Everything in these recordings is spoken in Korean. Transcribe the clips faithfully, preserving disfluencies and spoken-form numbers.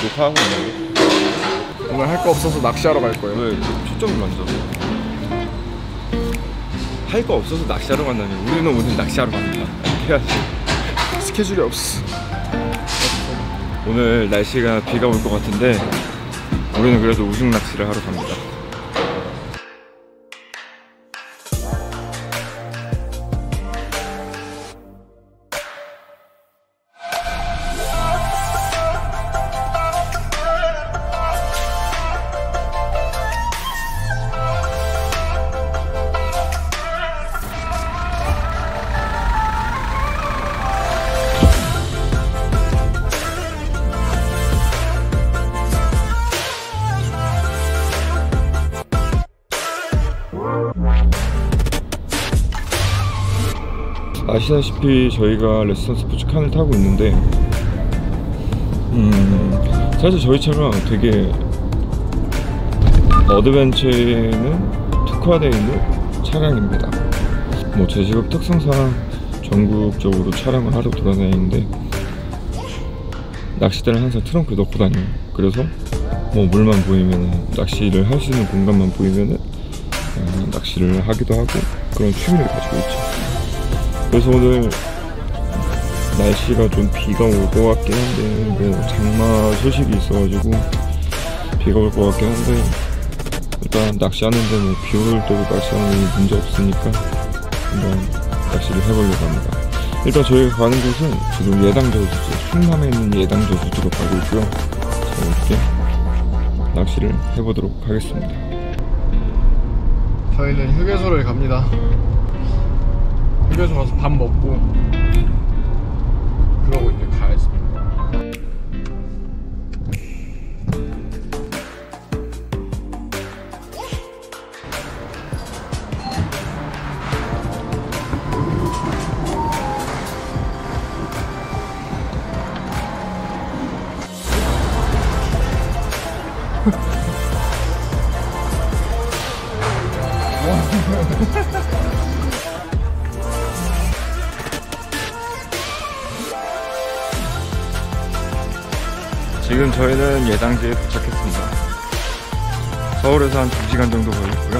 녹화하고 있는데 오늘 할 거 없어서 낚시하러 갈 거예요. 왜 초점이 완전 할 거 없어서 낚시하러 간다니. 우리는 오늘 낚시하러 갑니다. 해야지. 스케줄이 없어. 오늘 날씨가 비가 올 것 같은데 우리는 그래도 우중 낚시를 하러 갑니다. 아시다시피 저희가 레스턴 스포츠 칸을 타고 있는데 음 사실 저희 차가 되게 어드벤처에는 특화되어 있는 차량입니다. 뭐 제 직업 특성상 전국적으로 차량을 하러 돌아다니는데 낚싯대를 항상 트렁크에 넣고 다녀요. 그래서 뭐 물만 보이면은 낚시를 할 수 있는 공간만 보이면은 어, 낚시를 하기도 하고 그런 취미를 가지고 있죠. 그래서 오늘 날씨가 좀 비가 올 것 같긴 한데 뭐 장마 소식이 있어가지고 비가 올 것 같긴 한데 일단 낚시하는데 뭐 비 올 때도 낚시하는 게 문제 없으니까 한번 낚시를 해보려고 합니다. 일단 저희가 가는 곳은 지금 예당 저수지, 충남에 있는 예당 저수지로 가고 있고요. 자, 이렇게 낚시를 해보도록 하겠습니다. 저희는 휴게소를 갑니다. 휴게소 가서 밥 먹고 그러고 이제 가야겠습니다. 지금 저희는 예당지에 도착했습니다. 서울에서 한 두 시간 정도 걸렸고요.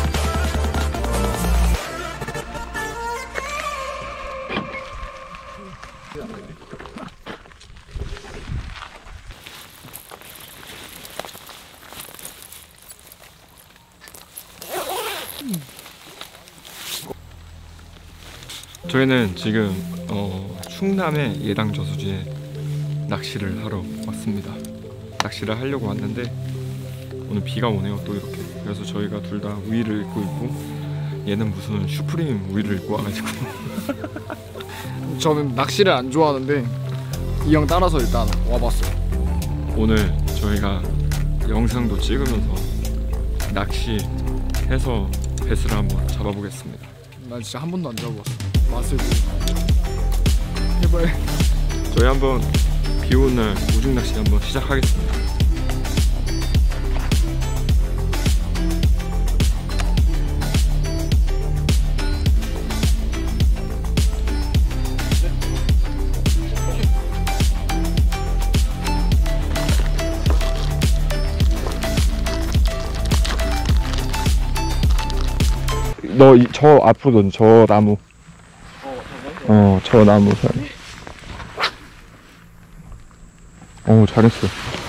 저희는 지금 어, 충남의 예당 저수지에 낚시를 하러 왔습니다. 낚시를 하려고 왔는데 오늘 비가 오네요. 또 이렇게. 그래서 저희가 둘 다 우의를 입고 있고 얘는 무슨 슈프림 우의를 입고 와가지고 저는 낚시를 안 좋아하는데 이 형 따라서 일단 와봤어요. 오늘 저희가 영상도 찍으면서 낚시해서 배스를 한번 잡아보겠습니다. 난 진짜 한 번도 안 잡아봤어. 맛을 해봐야. 저희 한번 비 오는 날 우중 낚시 한번 시작하겠습니다. 너 저 앞으로 넌 저 나무. 어, 저 나무 사이. 어, 잘했어.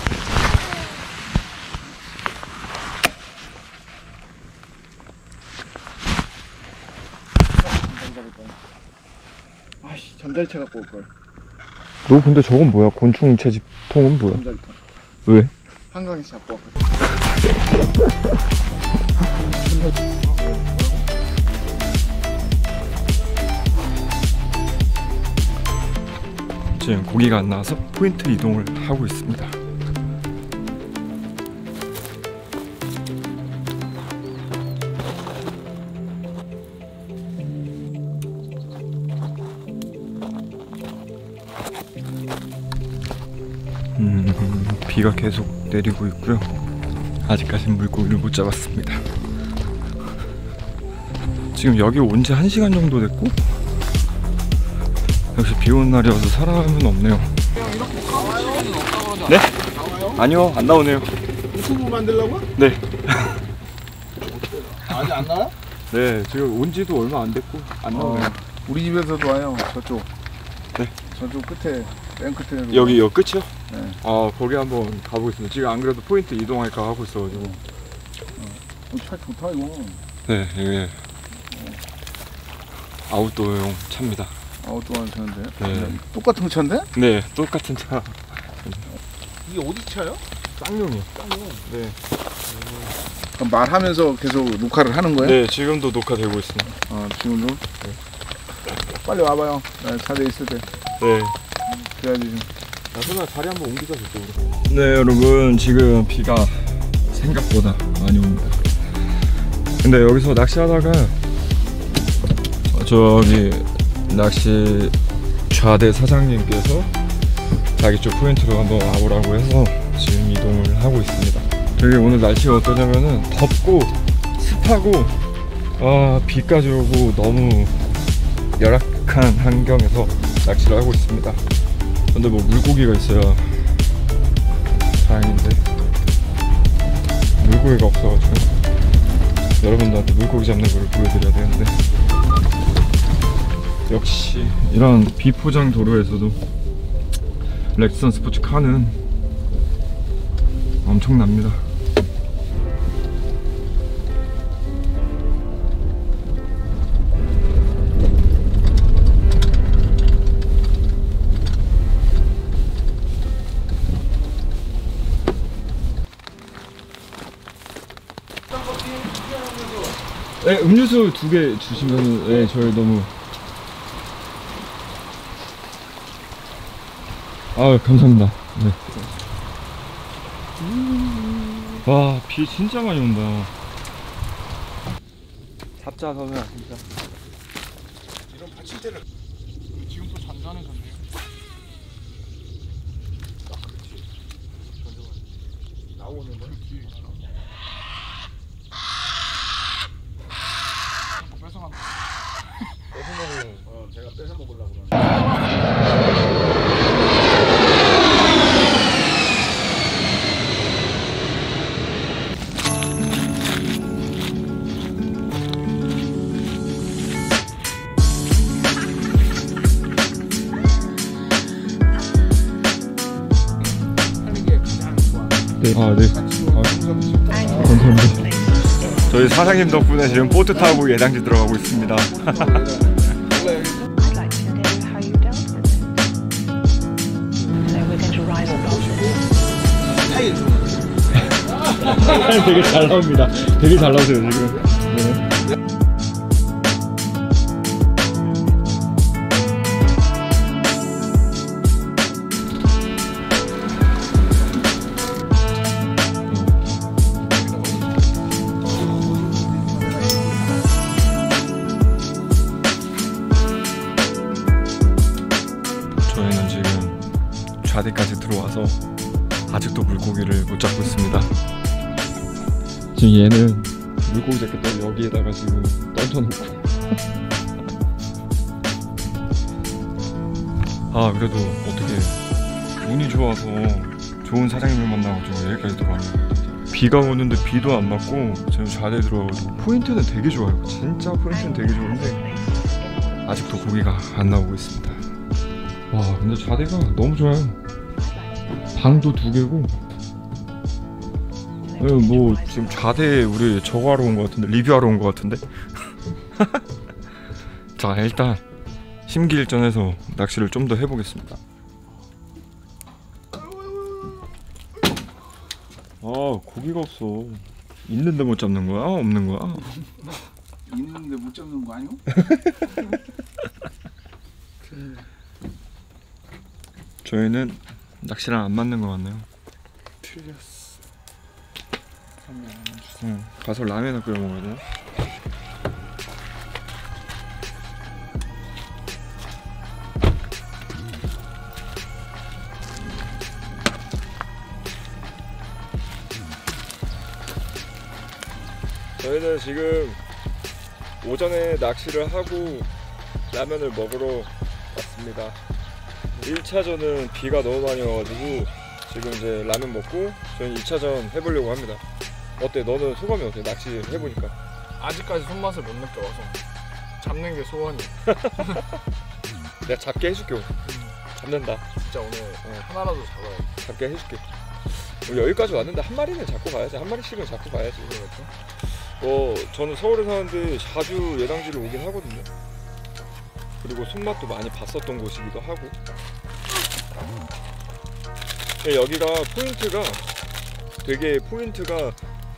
아이씨, 전자리차 갖고 올걸. 너 근데 저건 뭐야? 곤충 채집통은 뭐야? 전자리차. 왜? 한강에서 잡고 왔거든. 지금 고기가 안 나와서 포인트 이동을 하고 있습니다. 음, 비가 계속 내리고 있고요. 아직까지는 물고기를 못 잡았습니다. 지금 여기 온 지 한 시간 정도 됐고 역시 비 오는 날이어서 사람은 없네요. 형 이렇게 까볼 시간은 없다 그러지 네? 않아요? 아니요, 안 나오네요. 유튜브 만들려고? 네. 아직 안 나와? 네, 지금 온 지도 얼마 안 됐고 안 나오네요. 어, 우리 집에서도 와요. 저쪽. 네. 저쪽 끝에, 맨 끝에. 여기 여 끝이요? 네. 아, 거기 한번 가보겠습니다. 지금 안 그래도 포인트 이동할까 하고 있어가지고. 어, 차 좋다 이거. 네, 이게 아웃도어용 차입니다. 아웃도어 차인데. 네. 똑같은 차인데? 네, 똑같은 차. 이게 어디 차요? 쌍용이요. 쌍용. 네. 그럼 말하면서 계속 녹화를 하는 거예요? 네, 지금도 녹화되고 있습니다. 아, 지금도? 네. 빨리 와봐요. 나 차례 있을 때. 네. 그래야지 좀. 야, 소나 자리 한번 옮기자, 저쪽으로. 네, 여러분, 지금 비가 생각보다 많이 옵니다. 근데 여기서 낚시하다가 저기 낚시 좌대 사장님께서 자기 쪽 포인트로 한번 와보라고 해서 지금 이동을 하고 있습니다. 되게 오늘 날씨가 어떠냐면은 덥고 습하고 아, 비까지 오고 너무 열악한 환경에서 낚시를 하고 있습니다. 근데 뭐 물고기가 있어야 다행인데 물고기가 없어가지고 여러분들한테 물고기 잡는 걸 보여드려야 되는데 역시 이런 비포장 도로에서도 렉선 스포츠카는 엄청납니다. 네, 음료수 두 개 주시면 네, 저희 너무 아, 감사합니다. 네. 와, 비 진짜 많이 온다. 삽자선은 진짜. 이런 받칠 때는 지금 또 잔잔해졌네요. 아, 그렇지. 나오는 거? 그렇지. 뺏어 간다. 뺏어 먹으려고. 어, 제가 뺏어 먹으려고 그러는데. 네. 아, 네. 아, 감사합니다. 저희 사장님 덕분에 지금 보트 타고 예당지 들어가고 있습니다. 되게 잘 나옵니다. 되게 잘 나오세요 지금. 네. 저희는 지금 좌대까지 들어와서 아직도 물고기를 못 잡고 있습니다. 지금 얘는 물고기 잡겠다고 여기에다가 지금 던져놓고 아, 그래도 어떻게 운이 좋아서 좋은 사장님을 만나고 지금 여기까지 들어왔네요. 비가 오는데 비도 안 맞고 지금 좌대 들어와가지고 포인트는 되게 좋아요. 진짜 포인트는 되게 좋은데 아직도 고기가 안 나오고 있습니다. 와, 근데 좌대가 너무 좋아요. 방도 두 개고 뭐 지금 좌대 우리 저거 하러 온 것 같은데 리뷰하러 온 것 같은데 자, 일단 심기일전해서 낚시를 좀 더 해보겠습니다. 아, 고기가 없어. 있는데 못 잡는 거야? 없는 거야? 있는데 못 잡는 거 아니요? 저희는 낚시랑 안 맞는 것 같네요. 틀렸어. 응, 가서 라면을 끓여 먹어야 되나? 저희는 지금 오전에 낚시를 하고 라면을 먹으러 왔습니다. 일 차전은 비가 너무 많이 와가지고 지금 이제 라면 먹고 저희는 이 차전 해보려고 합니다. 어때? 너는 소감이 어때? 낚시 해보니까. 아직까지 손맛을 못 느껴와서 잡는 게 소원이야. 내가 잡게 해줄게 오늘. 잡는다. 진짜 오늘 어, 하나라도 잡아야 돼. 잡게 해줄게. 우리 여기까지 왔는데 한 마리는 잡고 가야지. 한 마리씩은 잡고 가야지. 그렇죠? 어, 저는 서울에 사는데 자주 예당지를 오긴 하거든요. 그리고 손맛도 많이 봤었던 곳이기도 하고. 여기가 포인트가 되게 포인트가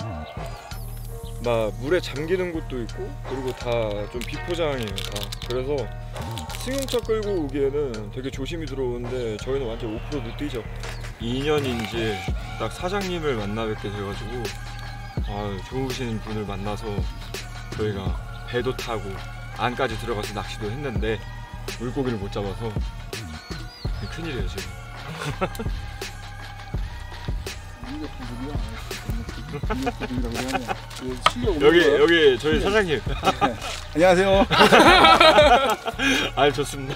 막 물에 잠기는 곳도 있고 그리고 다 좀 비포장이에요 다. 그래서 승용차 끌고 오기에는 되게 조심히 들어오는데 저희는 완전 오프로드 뛰죠. 이 년인지 딱 사장님을 만나 뵙게 돼가지고 아, 좋으신 분을 만나서 저희가 배도 타고 안까지 들어가서 낚시도 했는데 물고기를 못 잡아서 큰일이에요 지금. 여기 여기 저희 사장님. 안녕하세요. 아 좋습니다.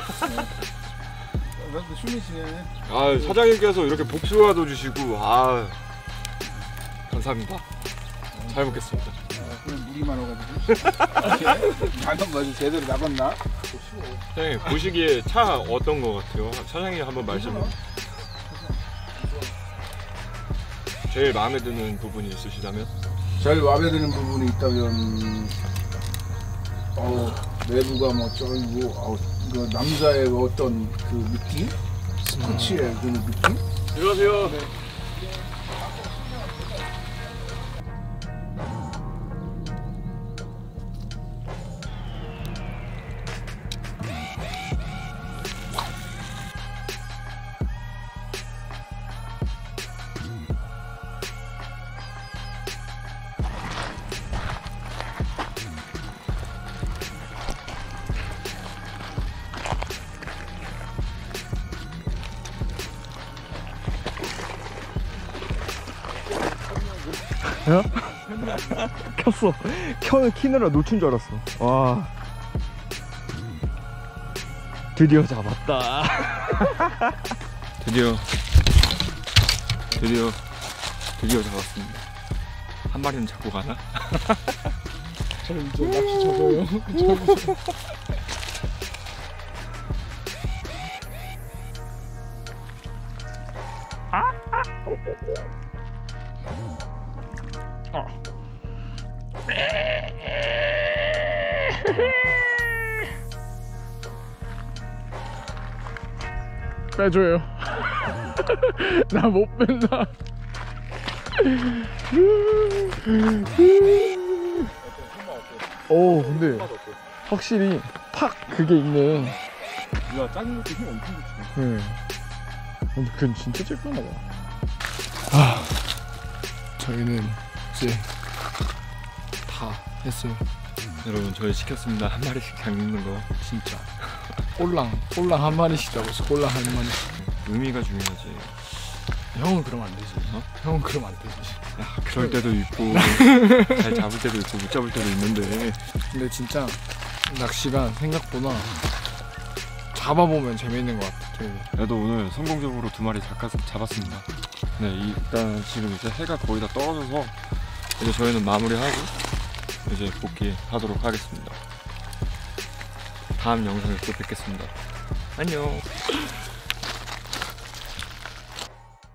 숨이시네. 아 사장님께서 이렇게 복숭아도 주시고 아 감사합니다. 잘 먹겠습니다. 아, 그럼 물이 많아가지고. 방금 뭐지 제대로 나갔나? 사장님 보시기에 차 어떤 거 같아요? 사장님 한번 말씀. 제일 마음에 드는 부분이 있으시다면? 제일 마음에 드는 부분이 있다면, 어 내부가 뭐 쩔고, 어, 그 남자의 어떤 그 느낌, 스포츠의 그 느낌. 안녕하세요. 네. 어? 켰어. 켜, 키느라 놓친 줄 알았어. 와. 드디어 잡았다. 드디어 드디어 드디어 잡았습니다. 한 마리는 잡고 가나? 저 이제 낚시 접어요. 빼줘요. 나 못 뺀다. 오 근데 확실히 팍 그게 있네. 야 작은 것도 힘 엄청 좋지. 응. 근데 그건 진짜 찔끔하다. 아, 저희는 이제 다 했어요. 여러분 저희 시켰습니다. 한 마리씩 잡는 거. 진짜. 꼴랑 꼴랑 한 마리씩 잡았어. 꼴랑 한 마리씩. 의미가 중요하지. 형은 그러면 안 되지. 어? 형은 그러면 안 되지. 야 그럴 때도 있고 잘 잡을 때도 있고 못 잡을 때도 있는데. 근데 진짜 낚시가 생각보다 잡아보면 재밌는 것 같아. 저희. 그래도 오늘 성공적으로 두 마리 잡, 잡았습니다. 네 일단 지금 이제 해가 거의 다 떨어져서 이제 저희는 마무리하고 이제 복귀하도록 하겠습니다. 다음 영상에 또 뵙겠습니다. 안녕.